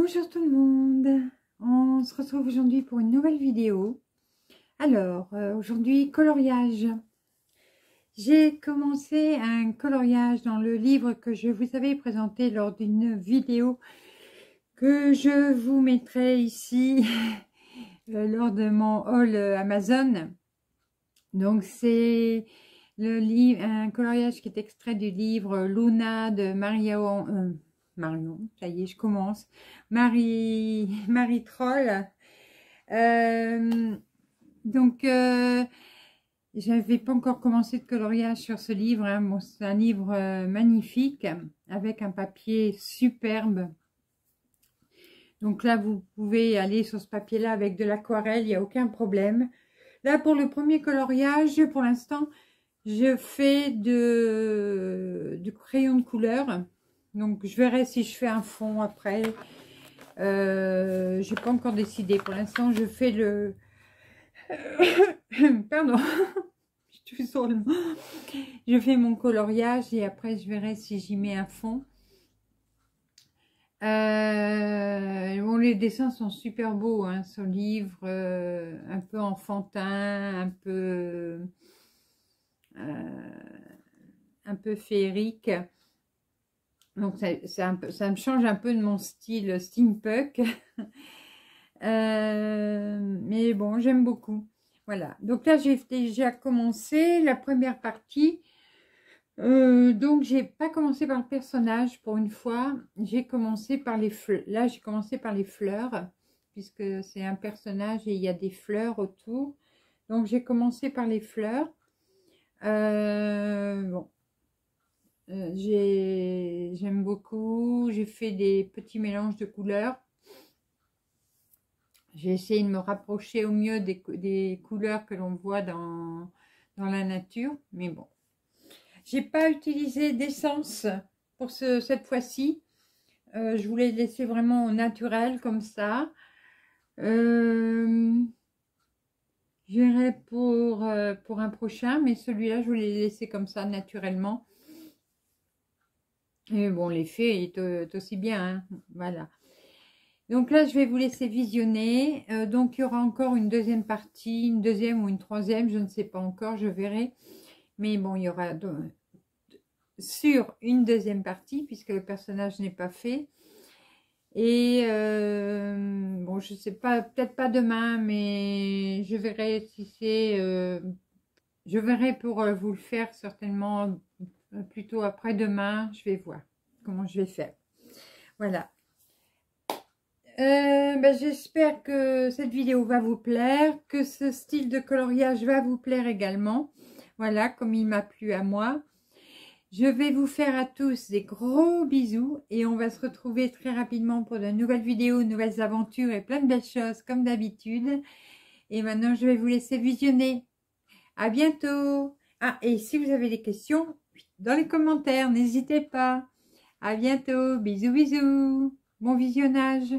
Bonjour tout le monde, on se retrouve aujourd'hui pour une nouvelle vidéo. Alors, aujourd'hui, coloriage. J'ai commencé un coloriage dans le livre que je vous avais présenté lors d'une vidéo que je vous mettrai ici lors de mon haul Amazon. Donc, c'est le livre, un coloriage qui est extrait du livre Luna de Marion, ça y est, je commence. Marie Troll. J'avais pas encore commencé de coloriage sur ce livre. Hein. Bon, c'est un livre magnifique avec un papier superbe. Donc là, vous pouvez aller sur ce papier-là avec de l'aquarelle, il n'y a aucun problème. Là, pour le premier coloriage, pour l'instant, je fais du crayon de couleur. Donc, je verrai si je fais un fond après. Je n'ai pas encore décidé. Pour l'instant, je fais le... Pardon. Je fais mon coloriage et après, je verrai si j'y mets un fond. Bon, les dessins sont super beaux, hein, ce livre. Un peu enfantin, un peu féerique. Donc ça me change un peu de mon style steampunk. Mais bon, j'aime beaucoup. Voilà, donc là j'ai déjà commencé la première partie. Donc j'ai pas commencé par le personnage pour une fois. J'ai commencé par les fleurs. Là j'ai commencé par les fleurs, puisque c'est un personnage et il y a des fleurs autour. Donc j'ai commencé par les fleurs. Bon. J'aime beaucoup, j'ai fait des petits mélanges de couleurs. J'ai essayé de me rapprocher au mieux des couleurs que l'on voit dans la nature, mais bon. J'ai pas utilisé d'essence pour cette fois-ci. Je voulais laisser vraiment au naturel comme ça. Je verrai pour un prochain, mais celui-là, je voulais laisser comme ça naturellement. Et bon, l'effet est aussi bien, hein. Voilà. Donc là, je vais vous laisser visionner. Donc, il y aura encore une deuxième partie, une deuxième ou une troisième, je ne sais pas encore, je verrai. Mais bon, il y aura sur une deuxième partie, puisque le personnage n'est pas fait. Et bon, je ne sais pas, peut-être pas demain, mais je verrai si c'est... je verrai pour vous le faire certainement plutôt après-demain. Je vais voir comment je vais faire. Voilà. J'espère que cette vidéo va vous plaire, que ce style de coloriage va vous plaire également. Voilà, comme il m'a plu à moi. Je vais vous faire à tous des gros bisous et on va se retrouver très rapidement pour de nouvelles vidéos, nouvelles aventures et plein de belles choses comme d'habitude. Et maintenant, je vais vous laisser visionner. À bientôt. Ah, et si vous avez des questions, dans les commentaires, n'hésitez pas. À bientôt. Bisous, bisous. Bon visionnage.